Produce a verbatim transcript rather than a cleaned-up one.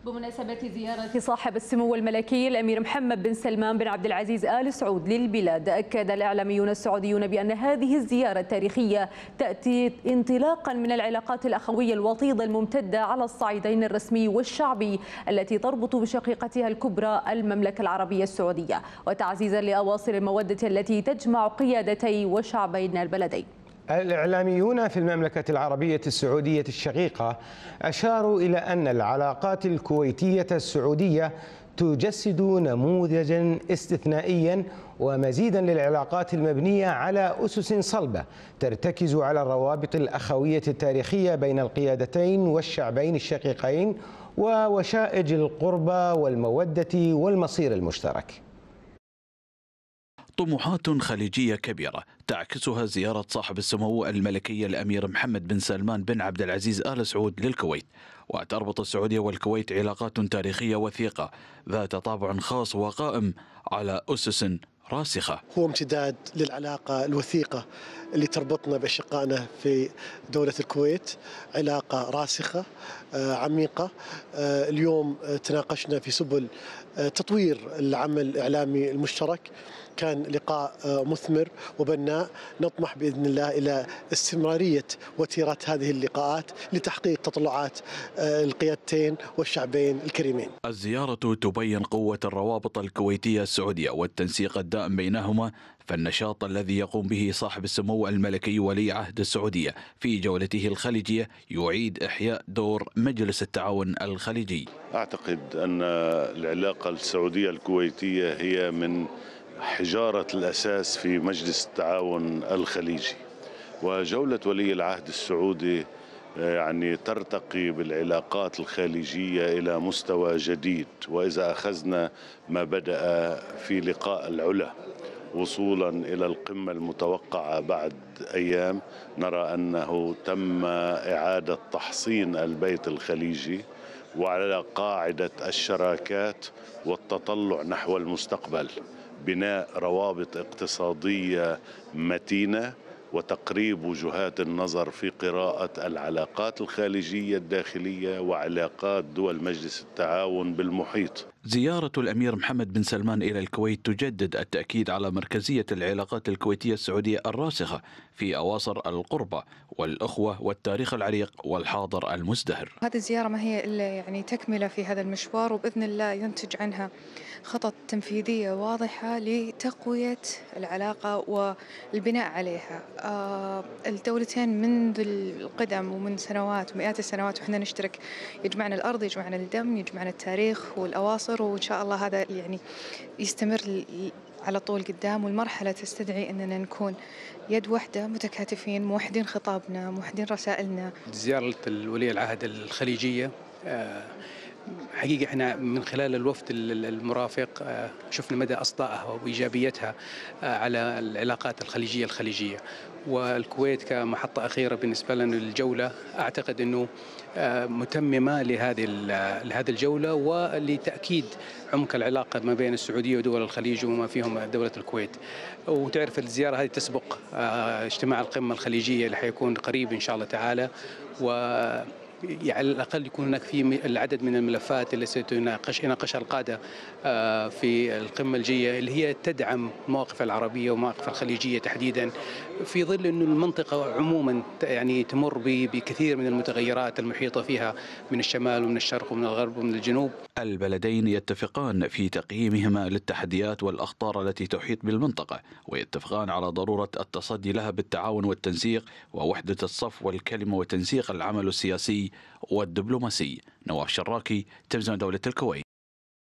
بمناسبة زيارة صاحب السمو الملكي الأمير محمد بن سلمان بن عبد العزيز آل سعود للبلاد، أكد الإعلاميون السعوديون بأن هذه الزيارة التاريخية تأتي انطلاقا من العلاقات الأخوية الوطيدة الممتدة على الصعيدين الرسمي والشعبي التي تربط بشقيقتها الكبرى المملكة العربية السعودية، وتعزيزا لأواصر المودة التي تجمع قيادتي وشعبين البلدين. الإعلاميون في المملكة العربية السعودية الشقيقة أشاروا إلى أن العلاقات الكويتية السعودية تجسد نموذجا استثنائيا ومزيدا للعلاقات المبنية على أسس صلبة ترتكز على الروابط الأخوية التاريخية بين القيادتين والشعبين الشقيقين ووشائج القربى والمودة والمصير المشترك. طموحات خليجية كبيرة تعكسها زيارة صاحب السمو الملكي الأمير محمد بن سلمان بن عبد العزيز آل سعود للكويت، وتربط السعودية والكويت علاقات تاريخية وثيقة ذات طابع خاص وقائم على أسس راسخة. هو امتداد للعلاقة الوثيقة اللي تربطنا بأشقائنا في دولة الكويت، علاقة راسخة عميقة. اليوم تناقشنا في سبل تطوير العمل الإعلامي المشترك، كان لقاء مثمر وبناء، نطمح بإذن الله إلى استمرارية وتيرة هذه اللقاءات لتحقيق تطلعات القيادتين والشعبين الكريمين. الزيارة تبين قوة الروابط الكويتية السعودية والتنسيق الدائم بينهما، فالنشاط الذي يقوم به صاحب السمو الملكي ولي عهد السعودية في جولته الخليجية يعيد إحياء دور مجلس التعاون الخليجي. أعتقد أن العلاقة السعودية الكويتية هي من حجارة الأساس في مجلس التعاون الخليجي، وجولة ولي العهد السعودي يعني ترتقي بالعلاقات الخليجية إلى مستوى جديد. وإذا أخذنا ما بدأ في لقاء العلا وصولا إلى القمة المتوقعة بعد أيام، نرى أنه تم إعادة تحصين البيت الخليجي وعلى قاعدة الشراكات والتطلع نحو المستقبل، بناء روابط اقتصادية متينة وتقريب وجهات النظر في قراءة العلاقات الخارجية الداخلية وعلاقات دول مجلس التعاون بالمحيط. زيارة الأمير محمد بن سلمان إلى الكويت تجدد التأكيد على مركزية العلاقات الكويتية السعودية الراسخة في أواصر القربة والأخوة والتاريخ العريق والحاضر المزدهر. هذه الزيارة ما هي إلا يعني تكملة في هذا المشوار، وبإذن الله ينتج عنها خطط تنفيذية واضحة لتقوية العلاقة والبناء عليها. آه الدولتين منذ القدم ومن سنوات ومئات السنوات وإحنا نشترك، يجمعنا الأرض، يجمعنا الدم، يجمعنا التاريخ والأواصر، وإن شاء الله هذا يعني يستمر على طول قدام، والمرحلة تستدعي أننا نكون يد واحدة متكاتفين، موحدين خطابنا، موحدين رسائلنا. زيارة الولي العهد الخليجية حقيقة احنا من خلال الوفد المرافق شفنا مدى أصدائها وإيجابيتها على العلاقات الخليجية الخليجية، والكويت كمحطة أخيرة بالنسبة لنا للجولة أعتقد أنه متممة لهذه لهذه الجولة ولتأكيد عمق العلاقة ما بين السعودية ودول الخليج وما فيهم دولة الكويت. وتعرف الزيارة هذه تسبق اجتماع القمة الخليجية اللي حيكون قريب إن شاء الله تعالى، و يعني على الأقل يكون هناك في العدد من الملفات اللي ستناقش يناقشها القادة في القمة الجاية، اللي هي تدعم المواقف العربية ومواقف الخليجية تحديدا، في ظل أن المنطقة عموما يعني تمر بكثير من المتغيرات المحيطة فيها من الشمال ومن الشرق ومن الغرب ومن الجنوب. البلدين يتفقان في تقييمهما للتحديات والأخطار التي تحيط بالمنطقة، ويتفقان على ضرورة التصدي لها بالتعاون والتنسيق ووحدة الصف والكلمة وتنسيق العمل السياسي والدبلوماسي. نواف شراكي، تلفزيون دولة الكويت.